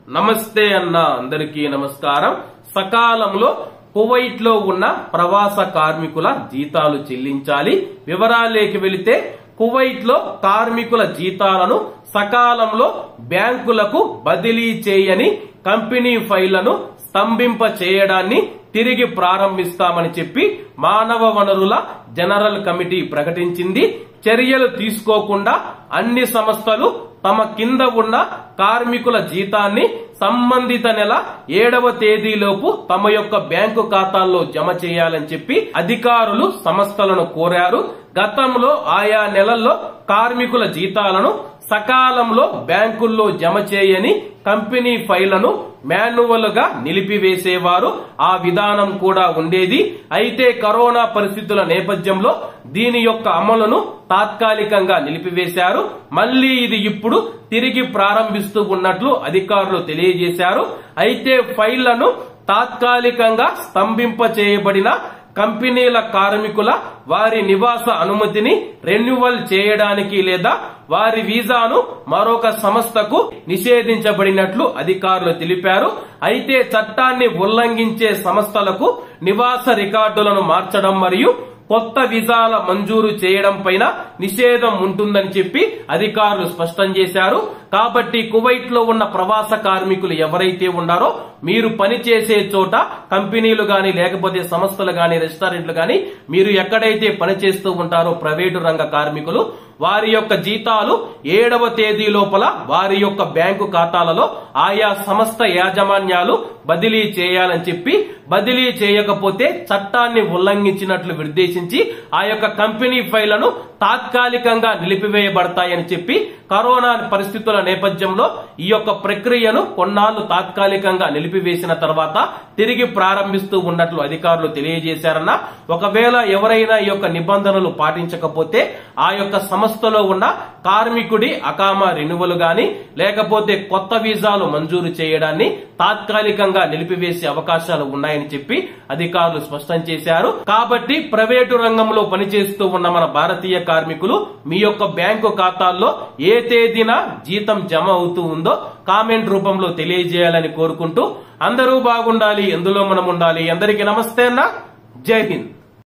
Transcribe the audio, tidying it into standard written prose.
నమస్తే అన్న అందరికీ నమస్కారం. సకాలంలో కువైట్ లో ఉన్న ప్రవాస కార్మికుల జీతాలు చెల్లించాలి. వివరాలేకి వెళితే కువైట్ లో కార్మికుల జీతాలను సకాలంలో బ్యాంకులకు బదిలీ చేయని కంపెనీ ఫైళ్లను స్తంభింప చేయడాన్ని తిరిగి ప్రారంభిస్తామని చెప్పి మానవ వనరుల జనరల్ కమిటీ ప్రకటించింది. చర్యలు తీసుకోకుండా అన్ని సంస్థలు తమ కింద ఉన్న కార్మికుల జీతాన్ని సంబంధిత నెల 7వ తేదీలోపు తమ యొక్క బ్యాంకు ఖాతాల్లో జమ చేయాలని చెప్పి అధికారులు సంస్థలను కోరారు. గతంలో ఆయా నెలల్లో కార్మికుల జీతాలను సకాలంలో బ్యాంకుల్లో జమ చేయని కంపెనీ ఫైళ్లను మాన్యువల్ గా నిలిపివేసేవారు. ఆ విధానం కూడా ఉండేది. అయితే కరోనా పరిస్థితుల నేపథ్యంలో దీని యొక్క అమలును తాత్కాలికంగా నిలిపివేశారు. మళ్లీ ఇది ఇప్పుడు తిరిగి ప్రారంభిస్తూ ఉన్నట్లు అధికారులు తెలియజేశారు. అయితే ఫైళ్లను తాత్కాలికంగా స్తంభింప చేయబడిన కంపెనీల కార్మికుల వారి నివాస అనుమతిని రెన్యువల్ చేయడానికి లేదా వారి వీసాను మరొక సంస్థకు నిషేధించబడినట్లు అధికారులు తెలిపారు. అయితే చట్టాన్ని ఉల్లంఘించే సంస్థలకు నివాస రికార్డులను మార్చడం మరియు కొత్త వీసాల మంజూరు చేయడం పైన నిషేధం ఉంటుందని చెప్పి అధికారులు స్పష్టం చేశారు. కాబట్టి కువైట్ లో ఉన్న ప్రవాస కార్మికులు ఎవరైతే ఉన్నారో మీరు పనిచేసే చోట కంపెనీలు గాని లేకపోతే సంస్థలు గాని రెస్టారెంట్లు గాని మీరు ఎక్కడైతే పనిచేస్తూ ఉంటారో ప్రైవేటు రంగ కార్మికులు వారి యొక్క జీతాలు 7వ తేదీ లోపల వారి యొక్క బ్యాంకు ఖాతాలలో ఆయా సంస్థ యాజమాన్యాలు బదిలీ చేయాలని చెప్పి, బదిలీ చేయకపోతే చట్టాన్ని ఉల్లంఘించినట్లు నిర్దేశించి ఆ యొక్క కంపెనీ ఫైళ్లను తాత్కాలికంగా నిలిపివేయబడతాయని చెప్పి కరోనా పరిస్థితుల నేపథ్యంలో ఈ యొక్క ప్రక్రియను కొన్నాళ్లు తాత్కాలికంగా నిలిపివేసిన తర్వాత తిరిగి ప్రారంభిస్తూ ఉన్నట్లు అధికారులు తెలియజేశారన్న. ఒకవేళ ఎవరైనా ఈ యొక్క నిబంధనలు పాటించకపోతే ఆ యొక్క సంస్థలో ఉన్న కార్మికుడి అకామా రెన్యువల్ గాని లేకపోతే కొత్త వీసాలు మంజూరు చేయడాన్ని తాత్కాలికంగా నిలిపివేసే అవకాశాలు ఉన్నాయని చెప్పి అధికారులు స్పష్టం చేశారు. కాబట్టి ప్రైవేటు రంగంలో పనిచేస్తూ ఉన్న మన భారతీయ కార్మికులు మీ యొక్క బ్యాంకు ఖాతాల్లో ఏ తేదీన జీతం జమ అవుతూ ఉందో కామెంట్ రూపంలో తెలియజేయాలని కోరుకుంటూ అందరూ బాగుండాలి, ఎందులో మనం ఉండాలి. అందరికీ నమస్తే అన్న. జై హింద్.